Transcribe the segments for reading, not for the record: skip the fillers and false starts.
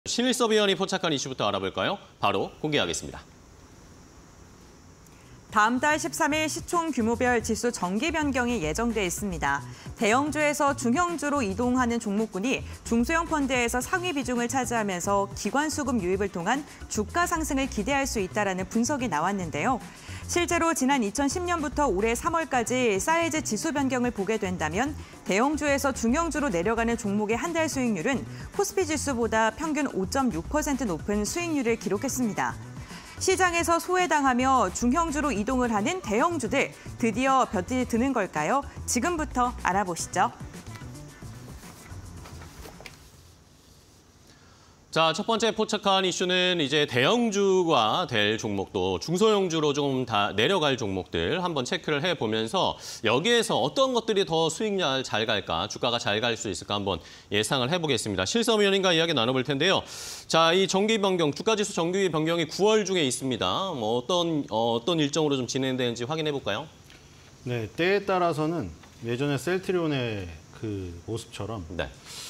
신일서비언이 포착한 이슈부터 알아볼까요? 바로 공개하겠습니다. 다음 달 13일 시총 규모별 지수 정기 변경이 예정돼 있습니다. 대형주에서 중형주로 이동하는 종목군이 중소형 펀드에서 상위 비중을 차지하면서 기관 수급 유입을 통한 주가 상승을 기대할 수 있다는 분석이 나왔는데요. 실제로 지난 2010년부터 올해 3월까지 사이즈 지수 변경을 보게 된다면 대형주에서 중형주로 내려가는 종목의 한 달 수익률은 코스피 지수보다 평균 5.6% 높은 수익률을 기록했습니다. 시장에서 소외당하며 중형주로 이동을 하는 대형주들 드디어 볕이 드는 걸까요? 지금부터 알아보시죠. 자, 첫 번째 포착한 이슈는 이제 대형주가 될 종목도 중소형주로 좀 다 내려갈 종목들 한번 체크를 해보면서 여기에서 어떤 것들이 더 수익률 잘 갈까, 주가가 잘 갈 수 있을까 한번 예상을 해보겠습니다. 실서위원님과 이야기 나눠볼 텐데요. 자, 이 정기 변경, 주가지수 정기 변경이 9월 중에 있습니다. 뭐 어떤 일정으로 좀 진행되는지 확인해 볼까요? 네, 때에 따라서는 예전에 셀트리온의 그 모습처럼 네.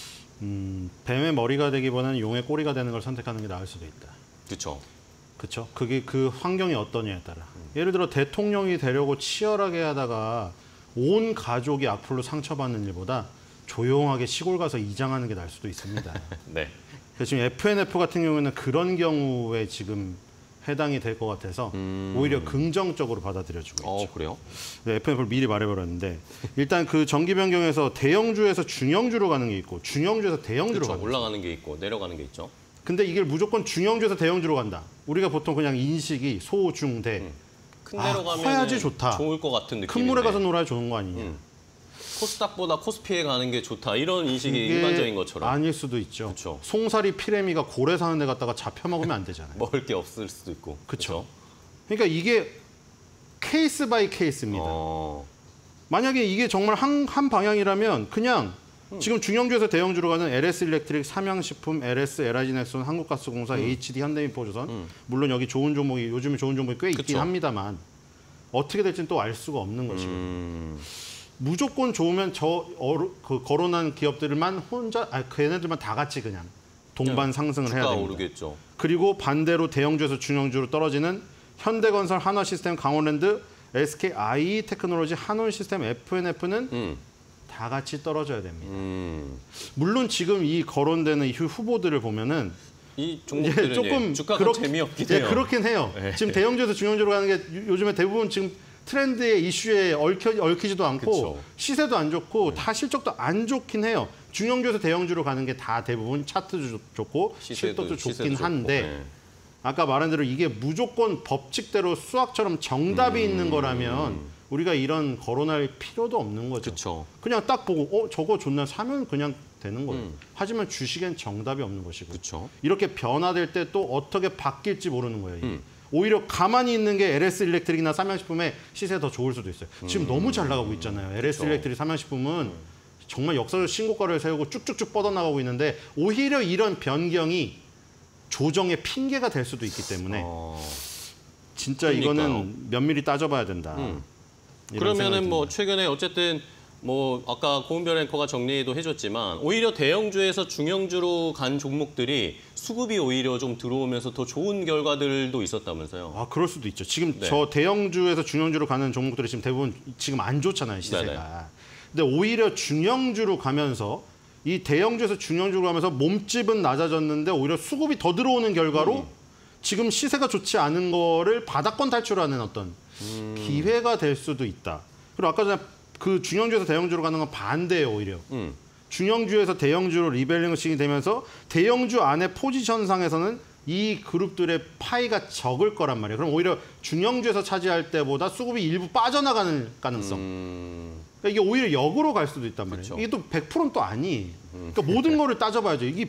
뱀의 머리가 되기보다는 용의 꼬리가 되는 걸 선택하는 게 나을 수도 있다. 그렇죠. 그렇죠. 그게 그 환경이 어떠냐에 따라. 예를 들어 대통령이 되려고 치열하게 하다가 온 가족이 악플로 상처받는 일보다 조용하게 시골 가서 이장하는 게 나을 수도 있습니다. 네. 그래서 지금 FNF 같은 경우에는 그런 경우에 지금 해당이 될 것 같아서 오히려 긍정적으로 받아들여지고 있죠. 그래요? 네, FNF를 미리 말해버렸는데 일단 그 정기 변경에서 대형주에서 중형주로 가는 게 있고 중형주에서 대형주로 가는 게 올라가는 게 있고 내려가는 게 있죠. 근데 이게 무조건 중형주에서 대형주로 간다. 우리가 보통 그냥 인식이 소, 중, 대. 큰 데로 가면 커야지 좋다. 좋을 것 같은 느낌인데. 큰 물에 가서 놀아야 좋은 거 아니냐. 코스닥보다 코스피에 가는 게 좋다. 이런 인식이 일반적인 것처럼. 아닐 수도 있죠. 그쵸. 송사리 피레미가 고래 사는 데 갔다가 잡혀 먹으면 안 되잖아요. 먹을 게 없을 수도 있고. 그렇죠. 그러니까 이게 케이스 바이 케이스입니다. 만약에 이게 정말 한 방향이라면 그냥 지금 중형주에서 대형주로 가는 LS 일렉트릭, 삼양식품, LS, LIG넥슨, 한국가스공사, HD, 현대미포조선 물론 여기 좋은 종목이 요즘에 좋은 종목이 꽤 있긴 합니다만 어떻게 될지는 또 알 수가 없는 것이고 무조건 좋으면 그 거론한 기업들만 혼자 걔네들만 다 같이 그냥 동반 상승을 해야 됩니다. 오르겠죠. 그리고 반대로 대형주에서 중형주로 떨어지는 현대건설, 한화시스템, 강원랜드, SK IE테크놀로지, 한온시스템, FNF는 다 같이 떨어져야 됩니다. 물론 지금 이 거론되는 이 후보들을 보면은 이 종목들은 조금 주가가 재미없긴 해요. 그렇긴 해요. 네. 지금 대형주에서 중형주로 가는 게 요즘에 대부분 지금 트렌드의 이슈에 얽히지도 않고 그쵸. 시세도 안 좋고 다 실적도 안 좋긴 해요. 중형주에서 대형주로 가는 게 다 대부분 차트도 좋고 실적도 좋긴 한데 아까 말한 대로 이게 무조건 법칙대로 수학처럼 정답이 있는 거라면 우리가 이런 거론할 필요도 없는 거죠. 그쵸. 그냥 딱 보고 저거 좋나 사면 그냥 되는 거예요. 하지만 주식엔 정답이 없는 것이고 그쵸. 이렇게 변화될 때 또 어떻게 바뀔지 모르는 거예요. 이게. 오히려 가만히 있는 게 LS 일렉트릭이나 삼양식품의 시세가 더 좋을 수도 있어요. 지금 너무 잘 나가고 있잖아요. LS 일렉트릭, 삼양식품은 정말 역사적 신고가를 세우고 쭉쭉쭉 뻗어나가고 있는데 오히려 이런 변경이 조정의 핑계가 될 수도 있기 때문에 진짜 그러니까요. 이거는 면밀히 따져봐야 된다. 그러면은 뭐 최근에 어쨌든 뭐 아까 고은별 앵커가 정리도 해줬지만 오히려 대형주에서 중형주로 간 종목들이 수급이 오히려 좀 들어오면서 더 좋은 결과들도 있었다면서요. 아, 그럴 수도 있죠. 지금 저 대형주에서 중형주로 가는 종목들이 지금 대부분 지금 안 좋잖아요, 시세가. 네네. 근데 오히려 중형주로 가면서 이 대형주에서 중형주로 가면서 몸집은 낮아졌는데 오히려 수급이 더 들어오는 결과로 지금 시세가 좋지 않은 거를 바닥권 탈출하는 어떤 기회가 될 수도 있다. 그리고 아까 전에 그 중형주에서 대형주로 가는 건 반대예요, 오히려. 중형주에서 대형주로 리밸런싱이 되면서 대형주 안에 포지션상에서는 이 그룹들의 파이가 적을 거란 말이에요. 그럼 오히려 중형주에서 차지할 때보다 수급이 일부 빠져나가는 가능성. 그러니까 이게 오히려 역으로 갈 수도 있단 말이에요. 그쵸. 이게 또 100%는 또 아니에요. 그러니까 모든 거를 따져봐야죠. 이게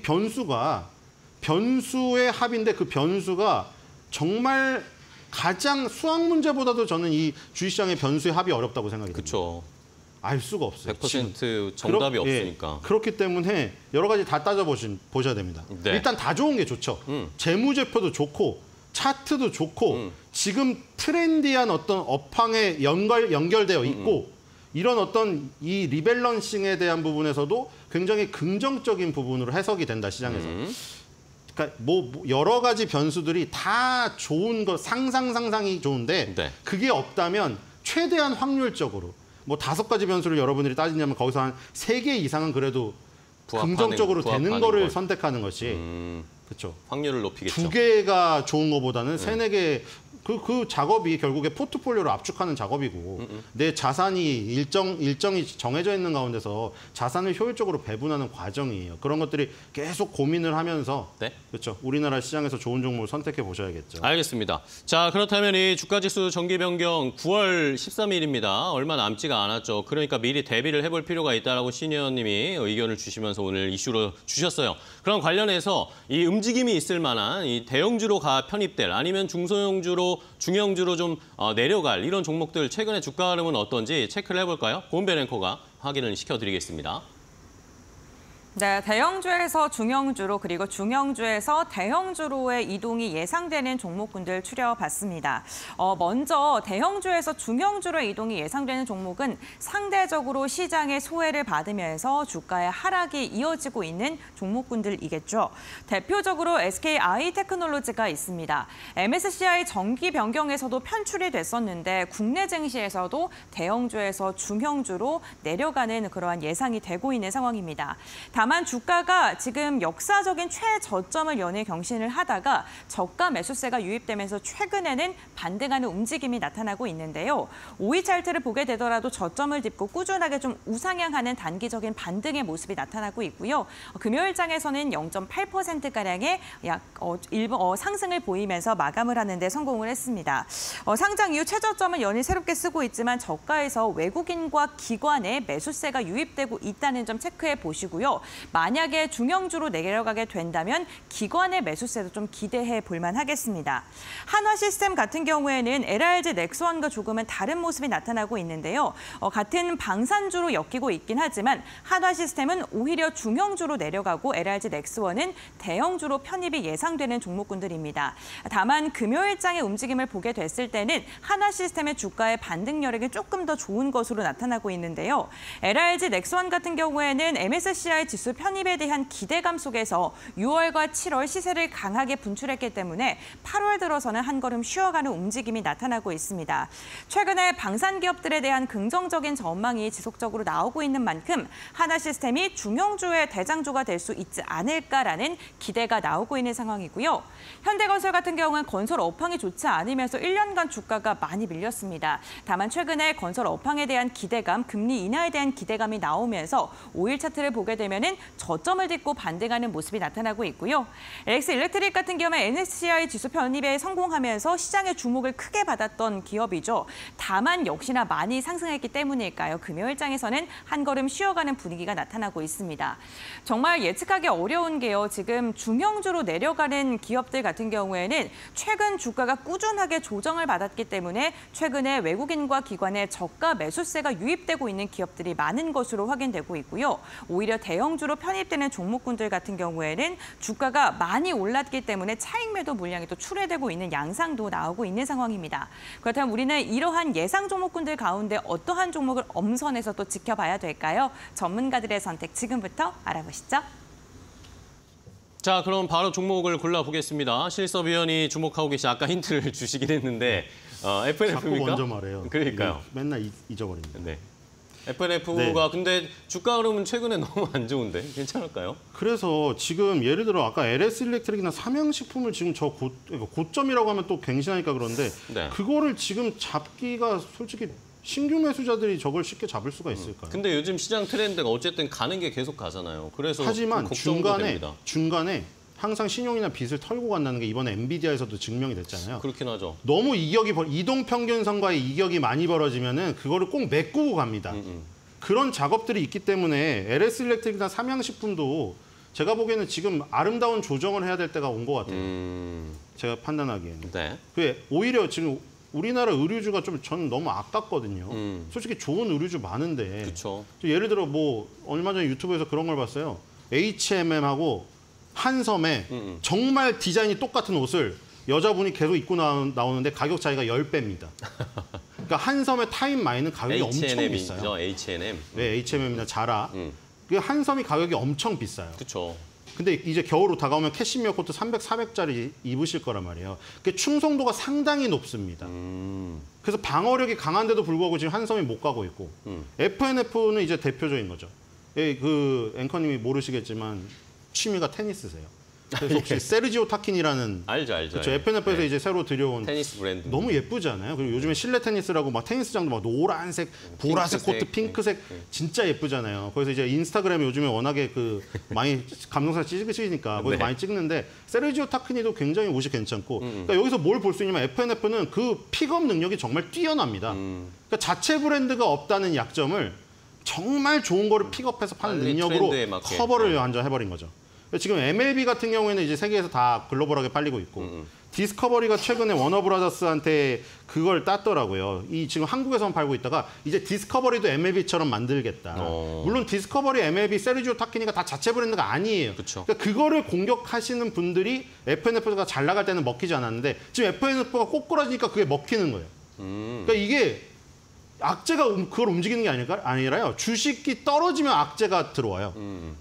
변수의 합인데 그 변수가 정말 가장 수학 문제보다도 저는 이 주식시장의 변수의 합이 어렵다고 생각이 듭니다. 그렇죠. 알 수가 없어요. 100% 정답이 없으니까. 그렇기 때문에 여러 가지 다 따져보셔야 됩니다. 네. 일단 다 좋은 게 좋죠. 재무제표도 좋고 차트도 좋고 지금 트렌디한 어떤 업황에 연결되어 있고 이런 어떤 이 리밸런싱에 대한 부분에서도 굉장히 긍정적인 부분으로 해석이 된다, 시장에서. 그러니까 뭐 여러 가지 변수들이 다 좋은 거 상상이 좋은데 네. 그게 없다면 최대한 확률적으로 뭐 5가지 변수를 여러분들이 따지냐면 거기서 한 3개 이상은 그래도 긍정적으로 되는 거를 선택하는 것이 그렇죠. 확률을 높이겠죠. 2개가 좋은 거보다는 3, 4개 그 작업이 결국에 포트폴리오를 압축하는 작업이고 내 자산이 일정이 정해져 있는 가운데서 자산을 효율적으로 배분하는 과정이에요. 그런 것들이 계속 고민을 하면서 네. 그렇죠. 우리나라 시장에서 좋은 종목을 선택해 보셔야겠죠. 알겠습니다. 자, 그렇다면 이 주가지수 정기 변경 9월 13일입니다. 얼마 남지가 않았죠. 그러니까 미리 대비를 해볼 필요가 있다라고 시니어님이 의견을 주시면서 오늘 이슈로 주셨어요. 그럼 관련해서 이 움직임이 있을 만한 이 대형주로 편입될 아니면 중소형주로 중형주로 좀 내려갈 이런 종목들 최근에 주가 흐름은 어떤지 체크를 해볼까요? 고은배 앵커가 확인을 시켜드리겠습니다. 네, 대형주에서 중형주로 그리고 중형주에서 대형주로의 이동이 예상되는 종목군들 추려봤습니다. 먼저 대형주에서 중형주로 이동이 예상되는 종목은 상대적으로 시장의 소외를 받으면서 주가의 하락이 이어지고 있는 종목군들이겠죠. 대표적으로 SKI테크놀로지가 있습니다. MSCI 정기 변경에서도 편출이 됐었는데 국내 증시에서도 대형주에서 중형주로 내려가는 그러한 예상이 되고 있는 상황입니다. 다만 주가가 지금 역사적인 최저점을 연일 경신을 하다가 저가 매수세가 유입되면서 최근에는 반등하는 움직임이 나타나고 있는데요. 5일 차트를 보게 되더라도 저점을 딛고 꾸준하게 좀 우상향하는 단기적인 반등의 모습이 나타나고 있고요. 금요일장에서는 0.8%가량의 일부 상승을 보이면서 마감을 하는 데 성공을 했습니다. 상장 이후 최저점을 연일 새롭게 쓰고 있지만 저가에서 외국인과 기관의 매수세가 유입되고 있다는 점 체크해 보시고요. 만약에 중형주로 내려가게 된다면 기관의 매수세도 좀 기대해 볼 만하겠습니다. 한화시스템 같은 경우에는 LRG 넥스원과 조금은 다른 모습이 나타나고 있는데요. 같은 방산주로 엮이고 있긴 하지만 한화시스템은 오히려 중형주로 내려가고 LRG 넥스원은 대형주로 편입이 예상되는 종목군들입니다. 다만 금요일장의 움직임을 보게 됐을 때는 한화시스템의 주가의 반등 여력이 조금 더 좋은 것으로 나타나고 있는데요. LRG 넥스원 같은 경우에는 MSCI 지수 편입에 대한 기대감 속에서 6월과 7월 시세를 강하게 분출했기 때문에 8월 들어서는 한 걸음 쉬어가는 움직임이 나타나고 있습니다. 최근에 방산 기업들에 대한 긍정적인 전망이 지속적으로 나오고 있는 만큼 한화시스템이 중형주의 대장주가 될 수 있지 않을까라는 기대가 나오고 있는 상황이고요. 현대건설 같은 경우는 건설 업황이 좋지 않으면서 1년간 주가가 많이 밀렸습니다. 다만 최근에 건설 업황에 대한 기대감, 금리 인하에 대한 기대감이 나오면서 5일 차트를 보게 되면은 저점을 딛고 반등하는 모습이 나타나고 있고요. LX 일렉트릭 같은 경우에 MSCI 지수 편입에 성공하면서 시장의 주목을 크게 받았던 기업이죠. 다만 역시나 많이 상승했기 때문일까요? 금요일장에서는 한 걸음 쉬어가는 분위기가 나타나고 있습니다. 정말 예측하기 어려운 게요. 지금 중형주로 내려가는 기업들 같은 경우에는 최근 주가가 꾸준하게 조정을 받았기 때문에 최근에 외국인과 기관의 저가 매수세가 유입되고 있는 기업들이 많은 것으로 확인되고 있고요. 오히려 대형주로 편입되는 종목군들 같은 경우에는 주가가 많이 올랐기 때문에 차익 매도 물량이 또 출회되고 있는 양상도 나오고 있는 상황입니다. 그렇다면 우리는 이러한 예상 종목군들 가운데 어떠한 종목을 엄선해서 또 지켜봐야 될까요? 전문가들의 선택 지금부터 알아보시죠. 자, 그럼 바로 종목을 골라보겠습니다. 실섭위원이 주목하고 계신 아까 힌트를 주시긴 했는데 FNF입니까? 자꾸 먼저 말해요. 그러니까요. 맨날 잊어버립니다. 네. FNF가 네. 근데 주가 흐름은 최근에 너무 안 좋은데 괜찮을까요? 그래서 지금 예를 들어 아까 LS 일렉트릭이나 삼양식품을 지금 고점이라고 하면 또 갱신하니까 그런데 네. 그거를 지금 잡기가 솔직히 신규 매수자들이 저걸 쉽게 잡을 수가 있을까요? 근데 요즘 시장 트렌드가 어쨌든 가는 게 계속 가잖아요. 그래서 하지만 걱정도 됩니다. 중간에 항상 신용이나 빚을 털고 간다는 게 이번에 엔비디아에서도 증명이 됐잖아요. 그렇긴 하죠. 너무 이동 평균선과의 이격이 많이 벌어지면은 그거를 꼭 메꾸고 갑니다. 그런 작업들이 있기 때문에 LS 일렉트릭이나 삼양식품도 제가 보기에는 지금 아름다운 조정을 해야 될 때가 온 것 같아요. 제가 판단하기에는. 네. 오히려 지금 우리나라 의류주가 좀 저는 너무 아깝거든요. 솔직히 좋은 의류주 많은데. 그렇죠. 예를 들어 뭐 얼마 전에 유튜브에서 그런 걸 봤어요. H&M하고 한섬에 정말 디자인이 똑같은 옷을 여자분이 계속 입고 나오는데 가격 차이가 10배입니다. 그러니까 한섬의 타임마이는 가격이 엄청 비싸요. H&M. 네, H&M이나 자라. 그 한섬이 가격이 엄청 비싸요. 그렇죠. 근데 이제 겨울로 다가오면 캐시미어 코트 300, 400짜리 입으실 거란 말이에요. 그 충성도가 상당히 높습니다. 그래서 방어력이 강한데도 불구하고 지금 한섬이 못 가고 있고 FNF는 이제 대표적인 거죠. 예, 그 앵커님이 모르시겠지만 취미가 테니스세요. 그래서 혹시 세르지오 타킨이라는 알죠. 그렇죠. FNF에서 네. 이제 새로 들여온 테니스 브랜드. 너무 예쁘지 않아요? 그리고 요즘에 실내 테니스라고 막 테니스장도 막 노란색, 보라색 핑크색, 코트, 핑크색 진짜 예쁘잖아요. 그래서 이제 인스타그램에 요즘에 워낙에 그 많이 감동사진 찍으시니까 거기서 네. 많이 찍는데 세르지오 타키니도 굉장히 옷이 괜찮고 그러니까 여기서 뭘 볼 수 있냐면 FNF는 그 픽업 능력이 정말 뛰어납니다. 그러니까 자체 브랜드가 없다는 약점을 정말 좋은 거를 픽업해서 파는 빨리 능력으로 트렌드에 맞게. 커버를 완전 해버린 거죠. 지금 MLB 같은 경우에는 이제 세계에서 다 글로벌하게 팔리고 있고 디스커버리가 최근에 워너브라더스한테 그걸 땄더라고요. 이 지금 한국에서만 팔고 있다가 이제 디스커버리도 MLB처럼 만들겠다. 물론 디스커버리, MLB, 세르지오 타키니가 다 자체 브랜드가 아니에요. 그쵸. 그러니까 그거를 공격하시는 분들이 FNF가 잘 나갈 때는 먹히지 않았는데 지금 FNF가 꼬꾸라지니까 그게 먹히는 거예요. 그러니까 이게 악재가 그걸 움직이는 게 아니라요. 주식이 떨어지면 악재가 들어와요.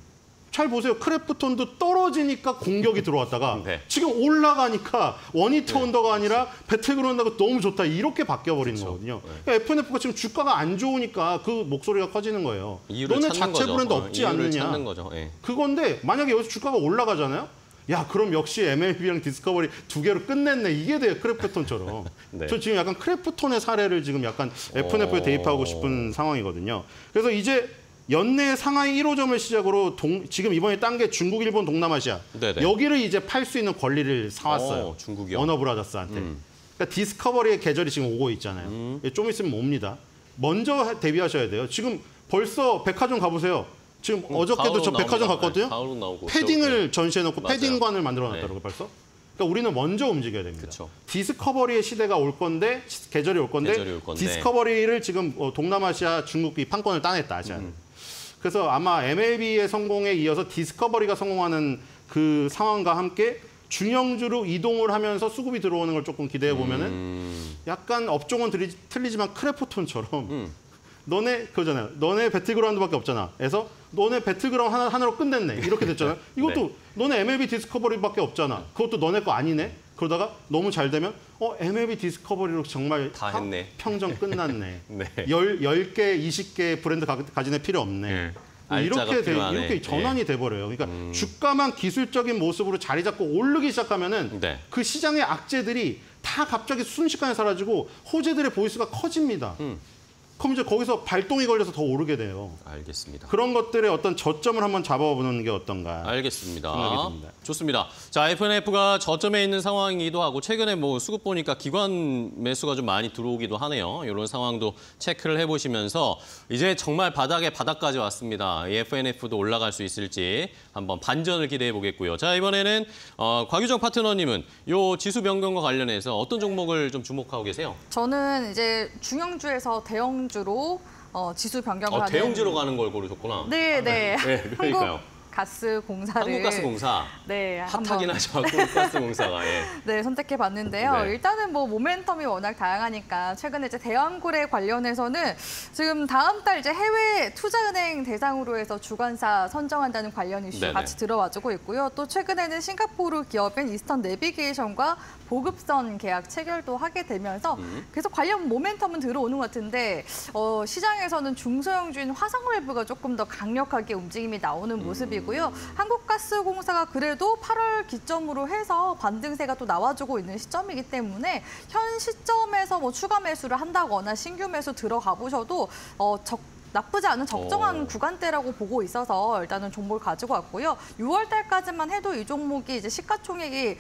잘 보세요. 크래프톤도 떨어지니까 공격이 들어왔다가 네. 지금 올라가니까 원히트 언더가 아니라 배틀그라운드가 너무 좋다 이렇게 바뀌어버리는 그쵸. 거거든요. 네. 그러니까 FNF가 지금 주가가 안 좋으니까 그 목소리가 커지는 거예요. 이유를 너네 찾는 자체 거죠. 브랜드 없지 이유를 않느냐. 찾는 거죠. 예. 그건데 만약에 여기서 주가가 올라가잖아요. 야 그럼 역시 MLB랑 디스커버리 두 개로 끝냈네. 이게 돼요. 크래프톤처럼. 네. 저 지금 약간 크래프톤의 사례를 지금 약간 FNF에 대입하고 싶은 상황이거든요. 그래서 이제 연내 상하이 1호점을 시작으로 지금 이번에 딴 게 중국, 일본, 동남아시아. 네네. 여기를 이제 팔 수 있는 권리를 사왔어요. 중국이요? 워너브라더스한테. 그러니까 디스커버리의 계절이 지금 오고 있잖아요. 좀 있으면 옵니다. 먼저 대비하셔야 돼요. 지금 벌써 백화점 가보세요. 지금 어저께도 저 가을로 백화점 나옵니다. 갔거든요. 네, 가을로 나오고. 패딩을 전시해놓고 맞아요. 패딩관을 만들어놨더라고요. 네. 벌써. 그러니까 우리는 먼저 움직여야 됩니다. 그쵸. 디스커버리의 시대가 올 건데 계절이 올 건데 디스커버리를 지금 동남아시아, 중국 이 판권을 따냈다. 아시아는. 그래서 아마 MLB의 성공에 이어서 디스커버리가 성공하는 그 상황과 함께 중형주로 이동을 하면서 수급이 들어오는 걸 조금 기대해 보면은 약간 업종은 틀리지만 크래프톤처럼 너네 그거잖아요. 너네 배틀그라운드밖에 없잖아. 그래서 너네 배틀그라운드 하나로 끝냈네. 이렇게 됐잖아요. 이것도 네. 너네 MLB 디스커버리밖에 없잖아. 그것도 너네 거 아니네. 그러다가 너무 잘 되면 MLB 디스커버리로 정말 다 했네. 평정 끝났네. 네. 10개, 20개 브랜드 가진 애 필요 없네. 네. 이렇게 전환이 돼버려요. 그러니까 주가만 기술적인 모습으로 자리 잡고 오르기 시작하면은 네. 그 시장의 악재들이 다 갑자기 순식간에 사라지고 호재들의 보이스가 커집니다. 그럼 이제 거기서 발동이 걸려서 더 오르게 돼요. 알겠습니다. 그런 것들의 어떤 저점을 한번 잡아보는 게 어떤가. 알겠습니다. 생각이 듭니다. 좋습니다. 자, FNF가 저점에 있는 상황이기도 하고 최근에 뭐 수급 보니까 기관 매수가 좀 많이 들어오기도 하네요. 이런 상황도 체크를 해보시면서 이제 정말 바닥까지 왔습니다. 이 FNF도 올라갈 수 있을지 한번 반전을 기대해 보겠고요. 자, 이번에는 곽유정 파트너님은 이 지수 변경과 관련해서 어떤 종목을 좀 주목하고 계세요? 저는 이제 중형주에서 대형주로 지수 변경을 하는 대형주로 가는 걸 고르셨구나. 네. 네, 그러니까요. 한국가스공사를 한국가스공사. 네, 핫하긴 하죠. 한국가스공사가. 예. 네, 선택해봤는데요. 네. 일단은 뭐 모멘텀이 워낙 다양하니까 최근에 이제 대왕거래 관련해서는 지금 다음 달 이제 해외 투자은행 대상으로 해서 주관사 선정한다는 관련 이슈 네네. 같이 들어와주고 있고요. 또 최근에는 싱가포르 기업인 이스턴 내비게이션과 보급선 계약 체결도 하게 되면서 계속 관련 모멘텀은 들어오는 것 같은데 시장에서는 중소형주인 화성밸브가 조금 더 강력하게 움직임이 나오는 모습이고요. 한국가스공사가 그래도 8월 기점으로 해서 반등세가 또 나와주고 있는 시점이기 때문에 현 시점에서 뭐 추가 매수를 한다거나 신규 매수 들어가 보셔도 나쁘지 않은 적정한 구간대라고 보고 있어서 일단은 종목을 가지고 왔고요. 6월 달까지만 해도 이 종목이 이제 시가총액이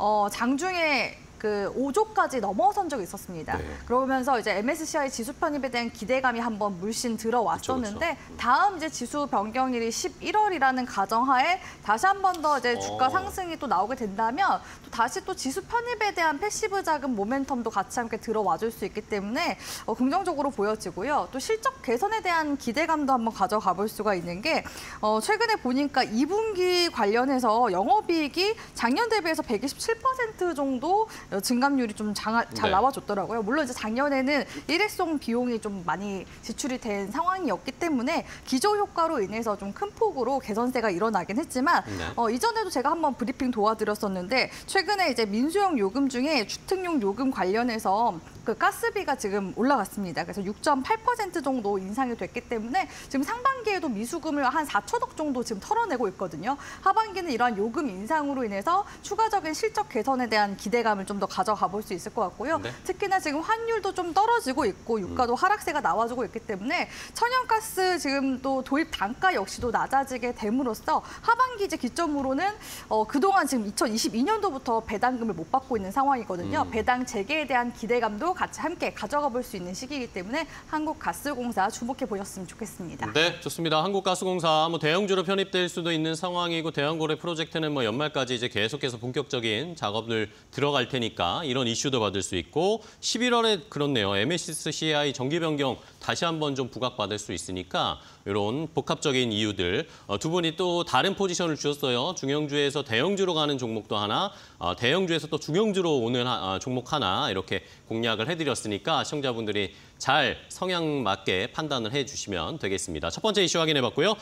장중에 그 5조까지 넘어선 적이 있었습니다. 네. 그러면서 이제 MSCI 지수 편입에 대한 기대감이 한번 물씬 들어왔었는데 그쵸. 다음 이제 지수 변경일이 11월이라는 가정하에 다시 한 번 더 이제 주가 상승이 또 나오게 된다면 또 다시 또 지수 편입에 대한 패시브 자금 모멘텀도 같이 함께 들어와줄 수 있기 때문에 긍정적으로 보여지고요. 또 실적 개선에 대한 기대감도 한번 가져가 볼 수가 있는 게 최근에 보니까 2분기 관련해서 영업이익이 작년 대비해서 127% 정도 증감률이 좀 잘 네. 나와줬더라고요. 물론 이제 작년에는 일회성 비용이 좀 많이 지출이 된 상황이었기 때문에 기저 효과로 인해서 좀 큰 폭으로 개선세가 일어나긴 했지만 네. 이전에도 제가 한번 브리핑 도와드렸었는데 최근에 이제 민수용 요금 중에 주택용 요금 관련해서 그 가스비가 지금 올라갔습니다. 그래서 6.8% 정도 인상이 됐기 때문에 지금 상반기에도 미수금을 한 4천억 정도 지금 털어내고 있거든요. 하반기는 이러한 요금 인상으로 인해서 추가적인 실적 개선에 대한 기대감을 좀 더 가져가 볼 수 있을 것 같고요. 네. 특히나 지금 환율도 좀 떨어지고 있고 유가도 하락세가 나와주고 있기 때문에 천연가스 지금 또 도입 단가 역시도 낮아지게 됨으로써 하반기 이제 기점으로는 그동안 지금 2022년도부터 배당금을 못 받고 있는 상황이거든요. 배당 재개에 대한 기대감도 같이 함께 가져가 볼 수 있는 시기이기 때문에 한국가스공사 주목해 보셨으면 좋겠습니다. 네, 좋습니다. 한국가스공사 대형주로 편입될 수도 있는 상황이고 대형고래 프로젝트는 연말까지 이제 계속해서 본격적인 작업들 들어갈 테니까 이런 이슈도 받을 수 있고 11월에 그렇네요. MSCI 정기 변경 다시 한번 좀 부각받을 수 있으니까 이런 복합적인 이유들 두 분이 또 다른 포지션을 주셨어요. 중형주에서 대형주로 가는 종목도 하나, 대형주에서 또 중형주로 오는 종목 하나 이렇게 공략을 해드렸으니까 시청자분들이 잘 성향 맞게 판단을 해주시면 되겠습니다. 첫 번째 이슈 확인해봤고요.